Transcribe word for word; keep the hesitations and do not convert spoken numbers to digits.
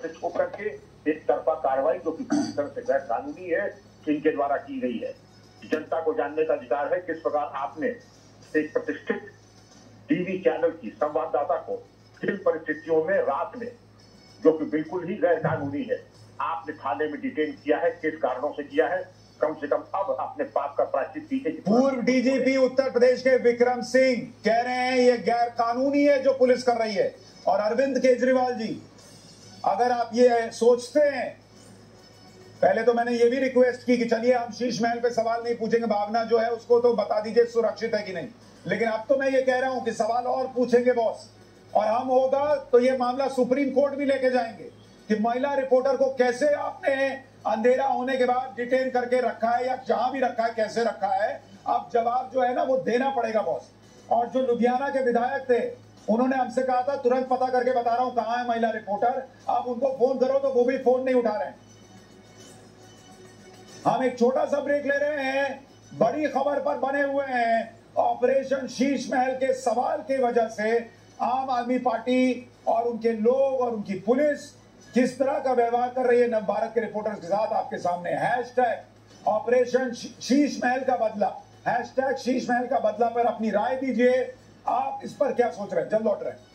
से छोड़ के एक तरफा कार्रवाई जो कि पूरी तरह से गैर कानूनी है इनके द्वारा की गई है। जनता को जानने का अधिकार है किस प्रकार आपने एक प्रतिष्ठित टीवी चैनल की संवाददाता को किन परिस्थितियों में रात में, जो कि बिल्कुल ही गैर कानूनी है, आपने थाने में डिटेन किया है, किस कारणों से किया है। कम से कम अब अपने पाप का प्रायश्चित कीजिए। पूर्व डीजीपी उत्तर प्रदेश के विक्रम सिंह कह रहे हैं ये गैर कानूनी है जो पुलिस कर रही है। और अरविंद केजरीवाल जी, अगर आप ये सोचते हैं, पहले तो मैंने ये भी रिक्वेस्ट की कि चलिए हम शीश महल पे सवाल नहीं पूछेंगे, भावना जो है उसको तो बता दीजिए सुरक्षित है कि नहीं, लेकिन अब तो मैं ये कह रहा हूं कि सवाल और पूछेंगे बॉस। और हम होगा तो ये मामला सुप्रीम कोर्ट भी लेके जाएंगे कि महिला रिपोर्टर को कैसे आपने अंधेरा होने के बाद डिटेन करके रखा है, या जहां भी रखा है कैसे रखा है। अब जवाब जो है ना वो देना पड़ेगा बॉस। और जो लुधियाना के विधायक थे उन्होंने हमसे कहा था तुरंत पता करके बता रहा हूं कहां है महिला रिपोर्टर, आप उनको फोन करो तो वो भी फोन नहीं उठा रहे हैं। हम एक छोटा सा ब्रेक ले रहे हैं, बड़ी खबर पर बने हुए हैं। ऑपरेशन शीश महल के सवाल की वजह से आम आदमी पार्टी और उनके लोग और उनकी पुलिस किस तरह का व्यवहार कर रही है नव भारत के रिपोर्टर्स के साथ आपके सामने। हैशटैग ऑपरेशन शीश महल का बदला, हैशटैग शीश महल का बदला पर अपनी राय दीजिए। आप इस पर क्या सोच रहे हैं? जल्द लौट रहे हैं।